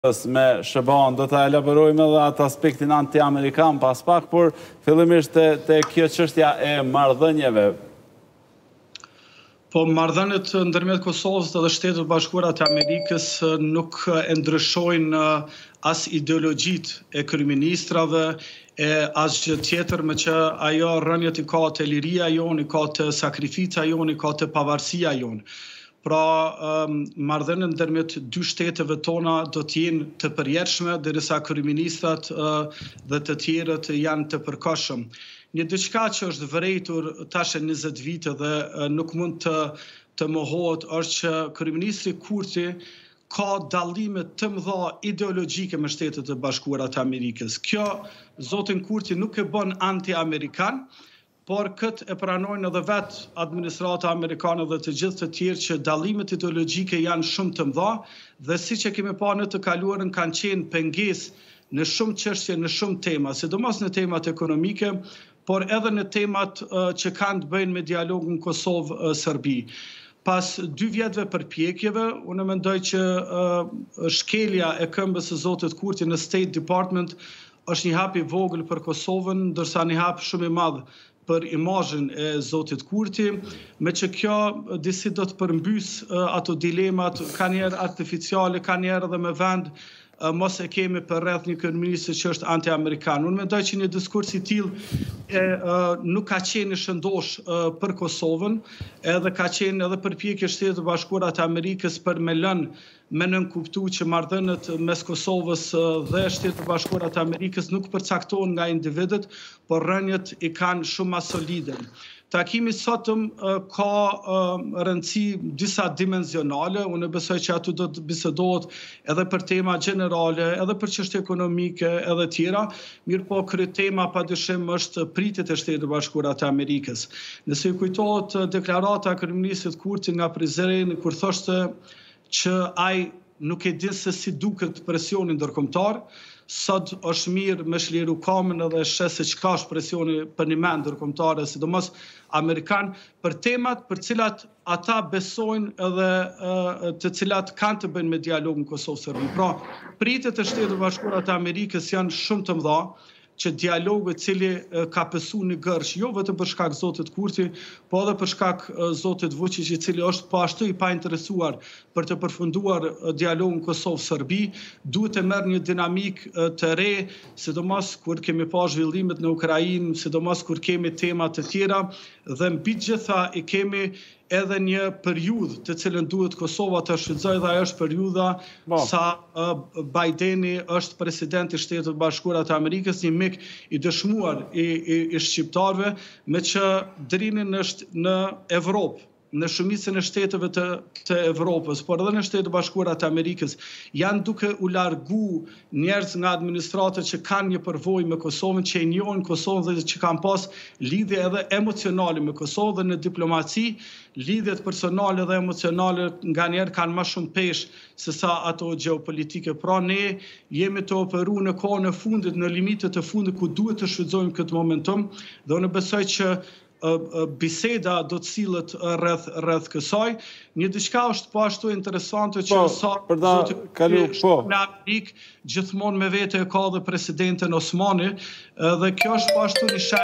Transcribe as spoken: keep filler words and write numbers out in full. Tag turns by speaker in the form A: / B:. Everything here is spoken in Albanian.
A: me Shëban, do të elaborojmë edhe atë aspektin anti-amerikan pas pak, por fillimisht të kjo çështja e marrëdhënieve.
B: Po marrëdhëniet ndërmjet Kosovës dhe Shtetit Bashkuara të Amerikës nuk e ndryshojnë as ideologjitë e kryeministrave, e as gjë tjetër me që ajo rënjet i ka të liria jonë, i ka të sakrifica jonë, i ka të pavarësia jonë. Pra, um, marrëdhëniet ndërmjet dy shteteve tona do të jenë të përjetshme, derisa kryeministrat uh, dhe të tjerët janë të përkohshëm. Një diçka që është vërejtur tash e njëzet vite dhe uh, nuk mund të, të mohohet është që kryeministri Kurti ka dallime të mëdha ideologjike me Shtetet e Bashkuara të Amerikës. Kjo zotin Kurti nuk e bën anti-amerikan, por këtë e pranojnë edhe vetë administrata amerikane dhe të gjithë të tjerë që dallimet ideologjike janë shumë të mëdha dhe siç e kemi parë në të kaluarën kanë qenë pengesë në shumë çështje, në shumë tema, sidomos në temat ekonomike, por edhe në temat uh, që kanë të bëjnë me dialogun Kosovë-Serbi. Pas dy vjetëve përpjekjeve, unë mendoj që uh, shkelja e këmbës së zotit Kurti në State Department është një hap i vogël për Kosovën, ndërsa një hap shumë i madh për imazhin e zotit Kurti, me që kjo disi do të përmbys uh, ato dilemat, ka njerë artificiale, ka njerë edhe me vend, uh, mos e kemi për rreth një kryeminist që është anti-amerikan. Unë mendoj që një diskurs i tillë e uh, nuk ka qenë i shëndosh uh, për Kosovën, edhe ka qenë edhe përpjekje Shtetit Bashkuara të Amerikës për me lënë me nënkuptu që marrëdhëniet mes Kosovës dhe Shtetit Bashkuara të Amerikës nuk përcaktohen nga individët, por rënjet i kanë shumë më solide. Takimi sotëm uh, ka uh, rëndësi disa dimensionale, unë besoj që aty do të bisedohet edhe për tema gjenerale, edhe për çështje ekonomike, edhe tjera, mirë po kryetema padyshim është pritjet e Shtetit Bashkuara të Amerikës. Nëse ju kujtohet deklarata e kryeministit Kurti nga Prizreni kur thoshte që ai nuk e din se si duket presioni ndërkombëtar, sot është mirë me shliru kamën edhe shes se çka është presioni për një mend ndërkombëtare, sidomos amerikan, për temat për cilat ata besojnë edhe uh, të cilat kanë të bëjnë me dialogun Kosovë-Serbi. Pra, pritjet e Shtetit Bashkuara të Amerikës janë shumë të mëdha, që dialogu i cili ka pësu një gërsh, jo vetëm për shkak zotit Kurti, po edhe për shkak zotit Vučić, i cili është po ashtu i pa interesuar për të përfunduar dialogun Kosovë-Serbi, duhet të merr një dinamik të re, sidomos kur kemi pa zhvillimet në Ukrainë, sidomos kur kemi tema të tjera, dhe mbi gjitha i kemi edhe një periudhë të cilën duhet Kosova të shfrytëzojë dhe ajo është periudha
A: Bo.
B: sa uh, Bideni është presidenti i Shtetit Bashkuara të Amerikës, një mik i dëshmuar i, i, i shqiptarëve, me që drinin është në Evropë, në shumicën e shteteve të, të Evropës, por edhe në Shtetet Bashkuara të Amerikës, janë duke u largu njerëz nga administratët që kanë një përvojë me Kosovën, që e njohin Kosovën dhe që kanë pas lidhje edhe emocionale me Kosovën, dhe në diplomaci, lidhjet personale dhe emocionale nga njerë kanë më shumë peshë se sa ato gjeopolitike. Pra ne jemi të operu në kohën e fundit, në limitet e fundit ku duhet të shfrytëzojmë këtë momentum, dhe unë besoj që biseda do të sillet rreth rreth kësaj. Një diçka është po ashtu interesante që
A: po,
B: sa
A: zoti kalu po
B: në Amerikë gjithmonë me vete e ka dhe presidenten Osmani, dhe kjo është po ashtu një